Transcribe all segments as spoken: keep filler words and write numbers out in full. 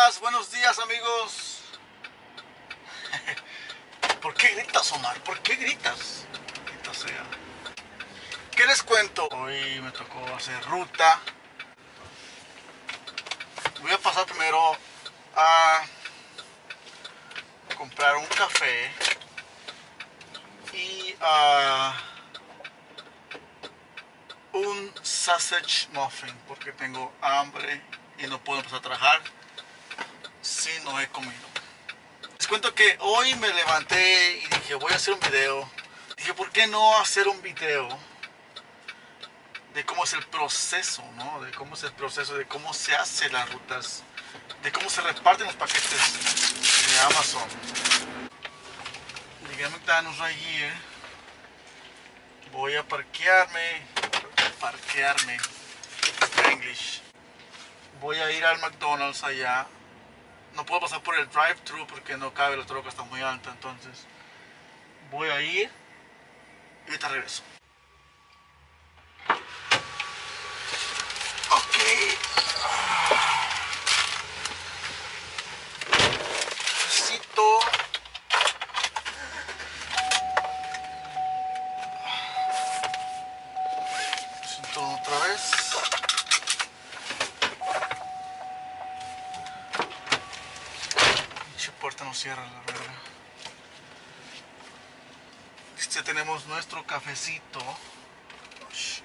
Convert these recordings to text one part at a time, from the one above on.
días, buenos días amigos. ¿Por qué gritas, Omar? ¿Por qué gritas? Maldita sea. ¿Qué les cuento? Hoy me tocó hacer ruta. Voy a pasar primero a comprar un café y uh, un sausage muffin porque tengo hambre y no puedo empezar a trabajar si no he comido. Les cuento que hoy me levanté y dije voy a hacer un video. Dije, ¿por qué no hacer un video de cómo es el proceso, ¿no? De cómo es el proceso, de cómo se hacen las rutas, de cómo se reparten los paquetes de Amazon. Llegué a McDonald's right here. Voy a parquearme, parquearme, English. Voy a ir al McDonald's allá. No puedo pasar por el drive-thru porque no cabe, la troca está muy alta, entonces voy a ir y ahorita regreso. Ok. Necesito Necesito otra vez. Pinche puerta no cierra, la verdad. Ya tenemos nuestro cafecito. Oh, shit.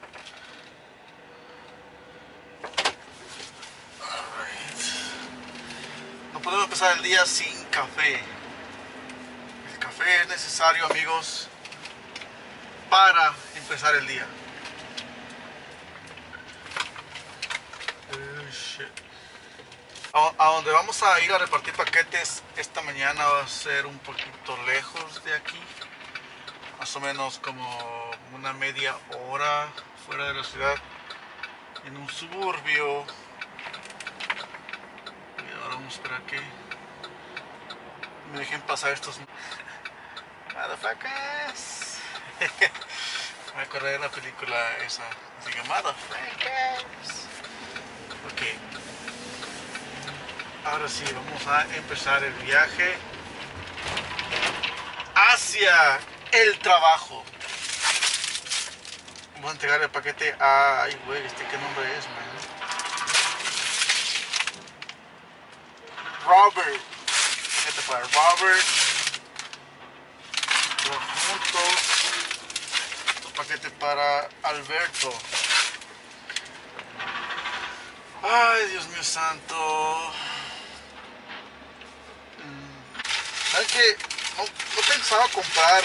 Alright. No podemos empezar el día sin café. El café es necesario, amigos, para empezar el día. Oh, shit. A, a donde vamos a ir a repartir paquetes esta mañana va a ser un poquito lejos de aquí. Más o menos como una media hora fuera de la ciudad, en un suburbio. Y ahora vamos a esperar que me dejen pasar estos motherfuckers. Me acordé de la película esa, diga motherfuckers. Ok, ahora sí, vamos a empezar el viaje hacia el trabajo. Vamos a entregar el paquete a... Ay, güey, este qué nombre es, man. Robert. Paquete para Robert. Todos juntos. Otro paquete para Alberto. Ay, Dios mío santo. ¿Sabes qué? No, no pensaba comprar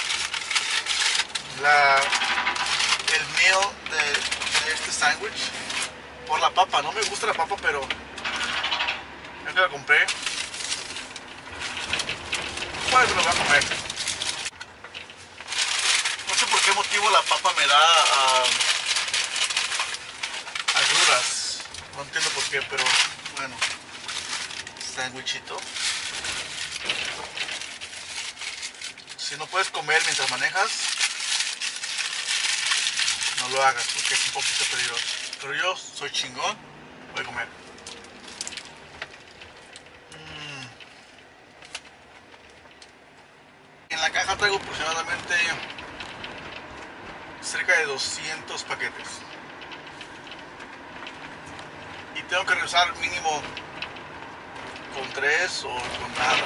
La, el meal de, de este sándwich por la papa. No me gusta la papa, pero ya que la compré, pues me lo voy a comer. No sé por qué motivo la papa me da uh, agruras. No entiendo por qué, pero bueno. Sándwichito. Si no puedes comer mientras manejas, no lo hagas porque es un poquito peligroso. Pero yo soy chingón, voy a comer. Mm. En la caja traigo aproximadamente cerca de doscientos paquetes. Y tengo que regresar mínimo con tres o con nada.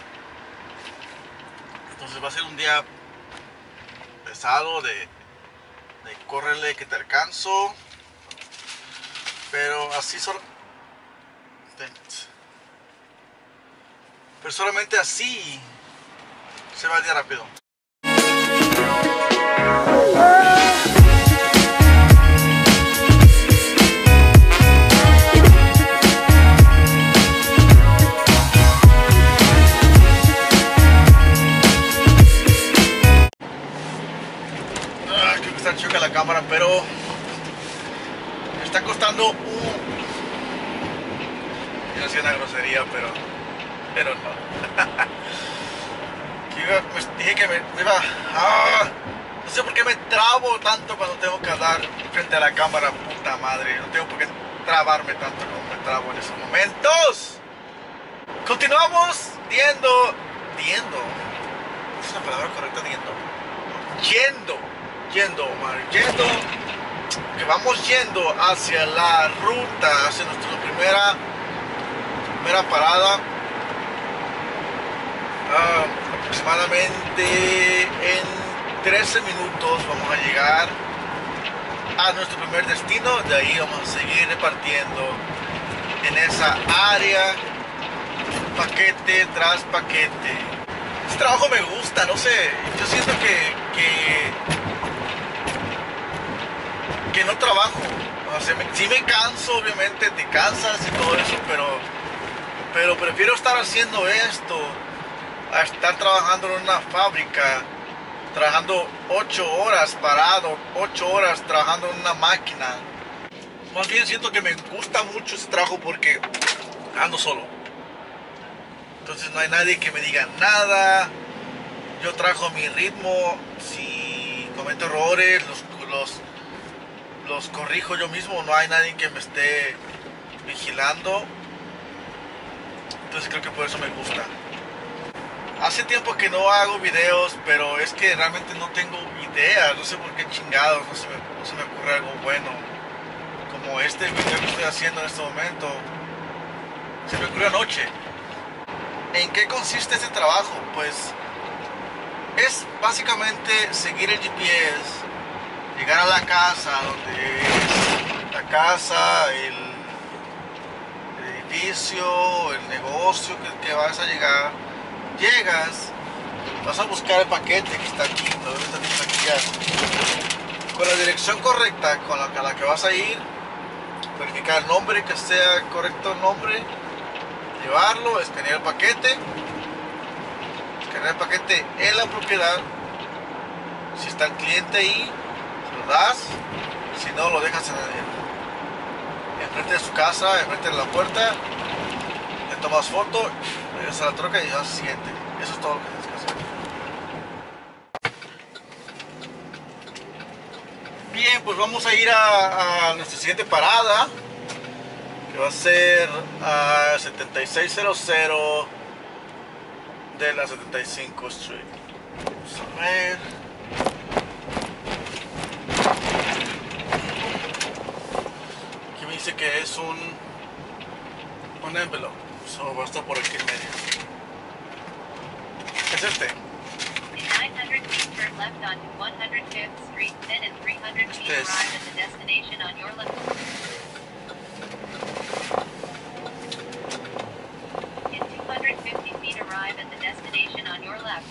Entonces va a ser un día pesado de... de córrele que te alcanzo, pero así solo, pero solamente así se va el día rápido. Ah, creo que está choca la cámara, pero me está costando un... Yo hacía una grosería, pero pero no. Que iba, me dije que me, me iba... ¡Ah! No sé por qué me trabo tanto cuando tengo que hablar frente a la cámara, puta madre. No tengo por qué trabarme tanto como me trabo en esos momentos. Continuamos viendo, viendo, ¿es una palabra correcta? Viendo, yendo, yendo, Omar, yendo, que vamos yendo hacia la ruta, hacia nuestra primera, primera parada. Uh, aproximadamente en trece minutos vamos a llegar a nuestro primer destino. De ahí vamos a seguir repartiendo en esa área, paquete tras paquete. Este trabajo me gusta, no sé, yo siento que que, que no trabajo. O sea, me, sí me canso, obviamente te cansas y todo eso, pero pero prefiero estar haciendo esto a estar trabajando en una fábrica, trabajando ocho horas parado, ocho horas trabajando en una máquina. Más bien siento que me gusta mucho ese trabajo porque ando solo. Entonces no hay nadie que me diga nada. Yo trabajo a mi ritmo. Si cometo errores, los, los, los corrijo yo mismo. No hay nadie que me esté vigilando. Entonces creo que por eso me gusta. Hace tiempo que no hago videos, pero es que realmente no tengo ideas. No sé por qué chingados, no se me, no se me ocurre algo bueno. Como este video que estoy haciendo en este momento. Se me ocurrió anoche. ¿En qué consiste este trabajo? Pues es básicamente seguir el G P S, llegar a la casa, donde es la casa, el, el edificio, el negocio que, que vas a llegar. Llegas, vas a buscar el paquete que está aquí, ¿no? Está aquí ya. Con la dirección correcta con la, a la que vas a ir, verificar el nombre, que sea correcto el nombre, llevarlo, escanear el paquete, escanear el paquete en la propiedad. Si está el cliente ahí, se lo das. Si no, lo dejas en, en, en frente de su casa, en frente de la puerta, le tomas foto, regresas a la troca y ya se siguiente. Eso es todo lo que tienes que hacer. Bien, pues vamos a ir a, a nuestra siguiente parada, que va a ser a setenta y seis cero cero de la setenta y cinco Street. Vamos a ver. Aquí me dice que es un un envelope, so va a estar por aquí en medio. ¿Qué es este? nine hundred feet turn left onto one hundred fifth Street, then in three hundred feet Este es. arrive at the destination on your left. In two hundred fifty feet arrive at the destination on your left.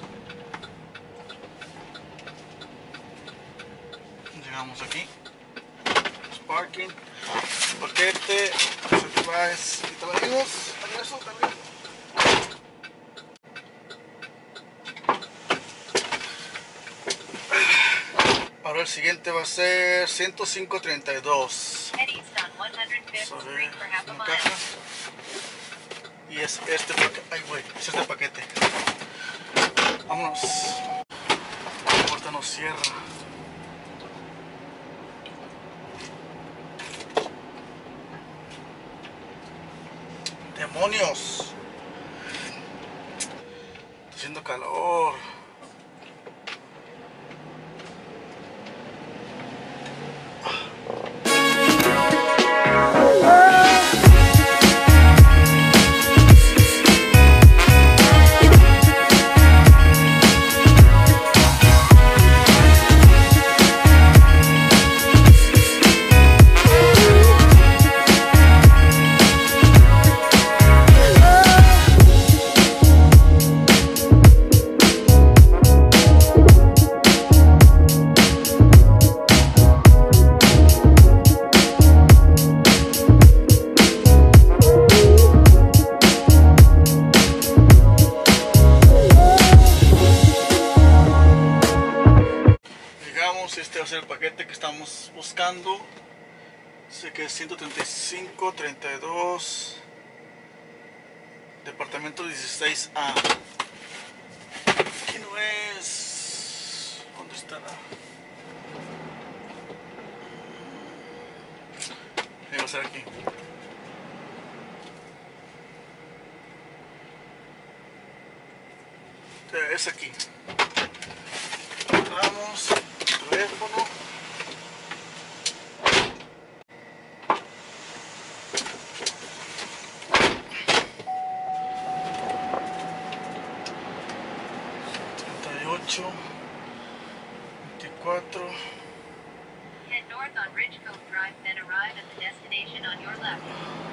Llegamos aquí. Parking. Paquete. Supplies. ¿Qué tal, amigos? Regreso también. Ahora el siguiente va a ser ciento cinco treinta y dos. Head east on one hundred fifth Vamos a ver, Street for half a una mile. caja. Y es este paquete. Ay, güey, es este paquete. Vámonos. La puerta no cierra. ¡Demonios! Está haciendo calor. Este va a ser el paquete que estamos buscando. Sé que es ciento treinta y cinco treinta y dos, departamento dieciséis A. Aquí no es. ¿Dónde está? está nada. Ahí va a ser aquí. Eh, Es aquí. Vamos, teléfono. treinta y ocho, veinticuatro. Head north on Ridgecove Drive, then arrive at the destination on your left.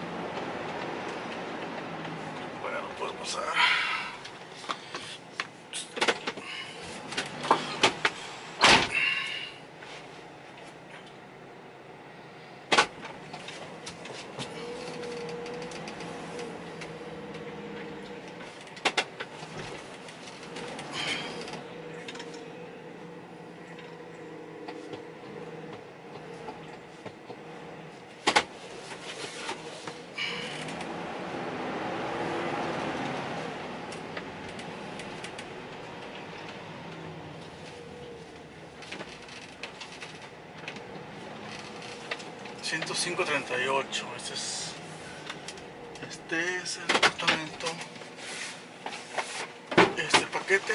Bueno, no puedo pasar. ciento cinco treinta y ocho. Este es, este es el apartamento. Este paquete.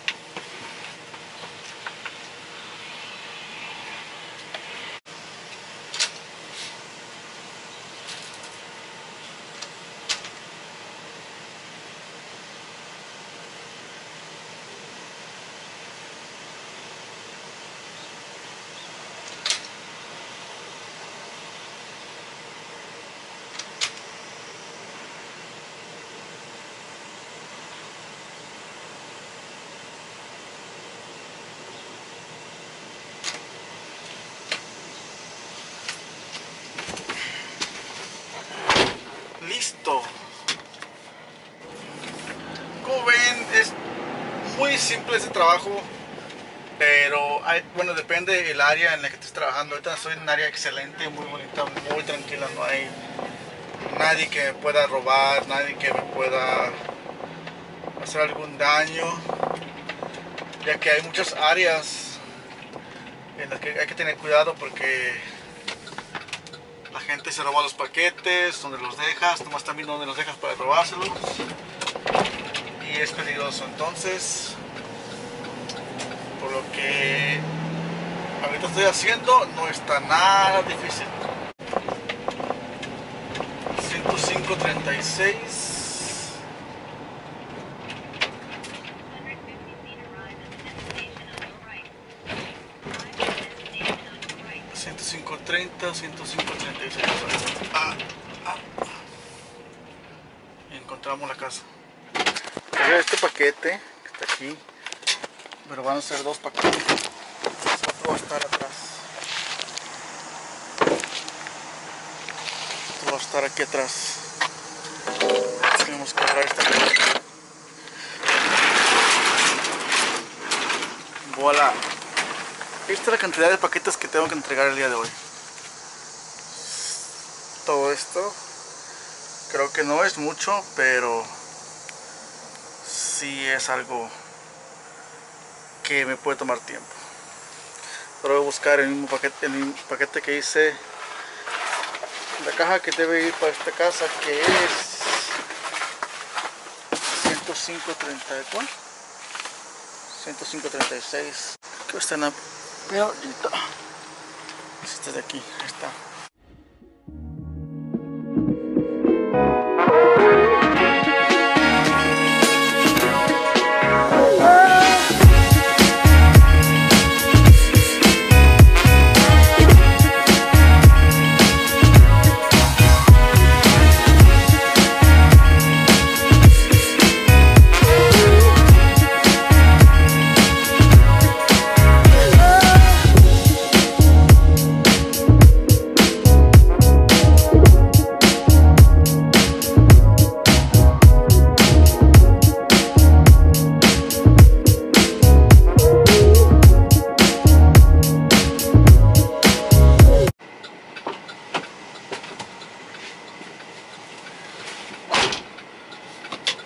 Listo. Como ven, es muy simple este trabajo, pero hay, bueno, depende del área en la que estés trabajando. Ahorita estoy en un área excelente, muy bonita, muy tranquila. No hay nadie que me pueda robar, nadie que me pueda hacer algún daño, ya que hay muchas áreas en las que hay que tener cuidado porque la gente se roba los paquetes, donde los dejas, nomás también donde los dejas para robárselos, y es peligroso. Entonces, por lo que ahorita estoy haciendo, no está nada difícil. ciento cinco treinta y seis. one hundred fifty feet, arrive at the destination on your right. Arrive at the destination on your right. ciento cinco treinta, ciento cinco treinta y seis. Ah, ah. Encontramos la casa. Este paquete que está aquí, pero van a ser dos paquetes. Otro va a estar atrás. Otro va a estar aquí atrás. Tenemos que agarrar esta cosa. Voilà. Esta es la cantidad de paquetes que tengo que entregar el día de hoy. Todo esto creo que no es mucho, pero sí es algo que me puede tomar tiempo. Pero voy a buscar el mismo paquete, el mismo paquete que hice, la caja que debe ir para esta casa, que es ciento cinco treinta y cuatro, ciento cinco treinta y seis. Que está en la perolita. Este de aquí, ahí está.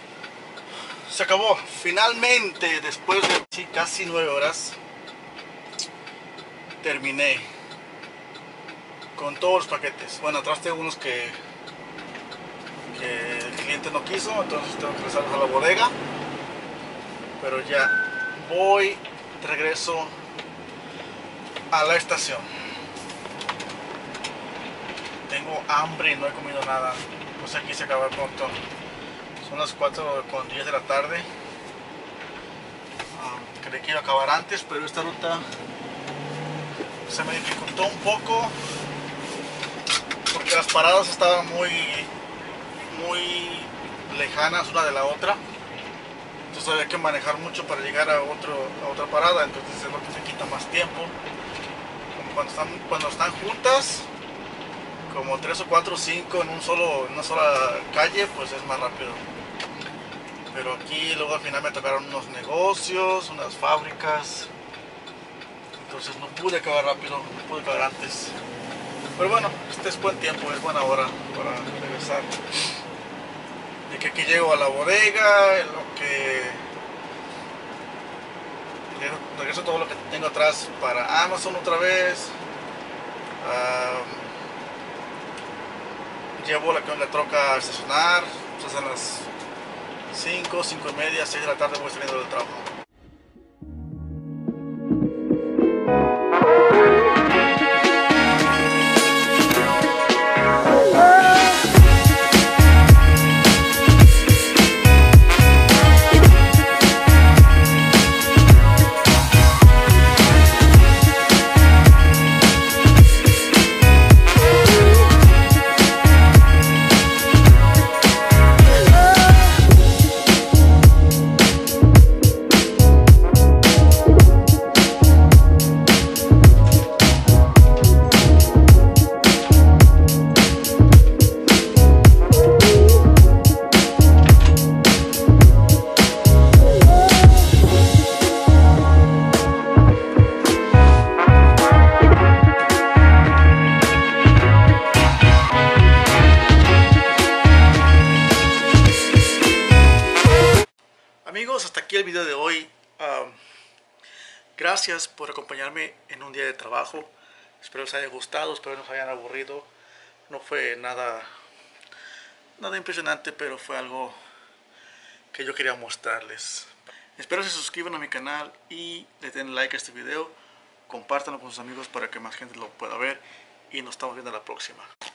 Se acabó, finalmente, después de sí, casi nueve horas, terminé con todos los paquetes. Bueno, atrás tengo unos que, que el cliente no quiso, entonces tengo que regresarlos a la bodega. Pero ya voy, regreso a la estación. Tengo hambre y no he comido nada. Pues aquí se acaba pronto. Son las cuatro con diez de la tarde. Um, creí que iba a acabar antes, pero esta ruta se me dificultó un poco porque las paradas estaban muy muy lejanas una de la otra, entonces había que manejar mucho para llegar a, otro, a otra parada, entonces es lo que se quita más tiempo. Como cuando están, cuando están juntas, como tres o cuatro o cinco en, un solo, en una sola calle, pues es más rápido. Pero aquí luego al final me tocaron unos negocios, unas fábricas, entonces no pude acabar rápido, no pude acabar antes. Pero bueno, este es buen tiempo, es buena hora para regresar. De que aquí llego a la bodega, en lo que regreso todo lo que tengo atrás para Amazon otra vez. Um, llevo la, la troca a estacionar, pues a las cinco, cinco y media, seis de la tarde voy saliendo del trabajo. Amigos, hasta aquí el video de hoy. Um, gracias por acompañarme en un día de trabajo. Espero les haya gustado, espero no se hayan aburrido. No fue nada, nada impresionante, pero fue algo que yo quería mostrarles. Espero se suscriban a mi canal y le den like a este video. Compártanlo con sus amigos para que más gente lo pueda ver. Y nos estamos viendo la próxima.